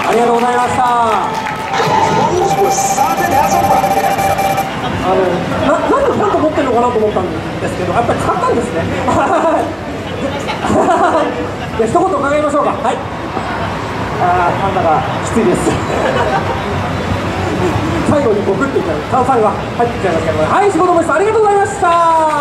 ありがとうございました。なんでファンと持ってるのかなと思ったんですけど、やっぱり買ったんですね。じゃあ一言伺いましょうか。はい。なんだかきついです。最後にゴクっていっちゃう炭酸が入ってきちゃいましたけど、はい、仕事もさんありがとうございました。